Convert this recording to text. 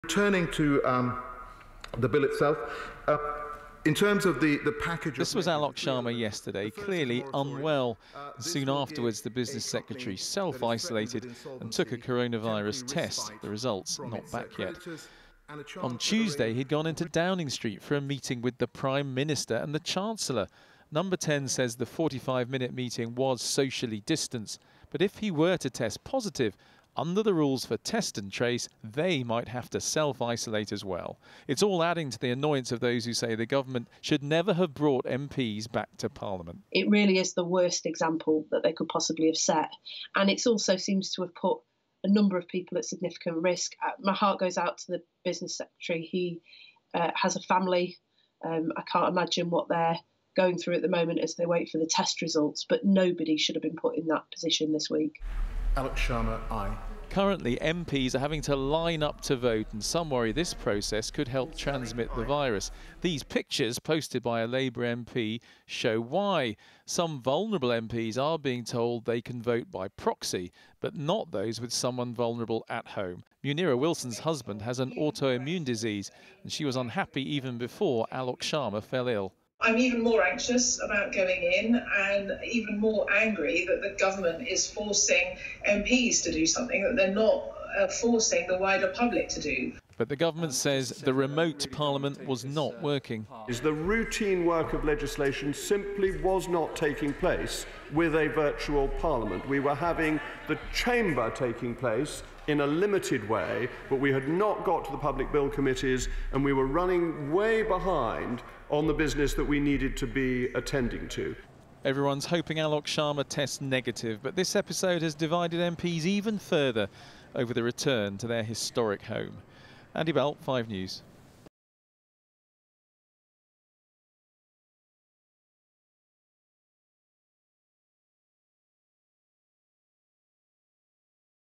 Turning to the bill itself, in terms of the package... This was Alok Sharma yesterday, clearly unwell. Soon afterwards, the business secretary self-isolated and took a coronavirus test. The results not back yet. On Tuesday, he'd gone into Downing Street for a meeting with the Prime Minister and the Chancellor. Number 10 says the 45-minute meeting was socially distanced. But if he were to test positive, under the rules for test and trace, they might have to self-isolate as well. It's all adding to the annoyance of those who say the government should never have brought MPs back to Parliament. It really is the worst example that they could possibly have set. And it also seems to have put a number of people at significant risk. My heart goes out to the business secretary. He has a family. I can't imagine what they're going through at the moment as they wait for the test results, but nobody should have been put in that position this week. Alok Sharma, aye. Currently, MPs are having to line up to vote, and some worry this process could help transmit the virus. These pictures posted by a Labour MP show why. Some vulnerable MPs are being told they can vote by proxy, but not those with someone vulnerable at home. Munira Wilson's husband has an autoimmune disease, and she was unhappy even before Alok Sharma fell ill. I'm even more anxious about going in and even more angry that the government is forcing MPs to do something that they're not forcing the wider public to do. But the government says the remote parliament was not working. The routine work of legislation simply was not taking place with a virtual parliament. We were having the chamber taking place in a limited way, but we had not got to the public bill committees, and we were running way behind on the business that we needed to be attending to. Everyone's hoping Alok Sharma tests negative, but this episode has divided MPs even further over the return to their historic home. Andy Bell, 5 News.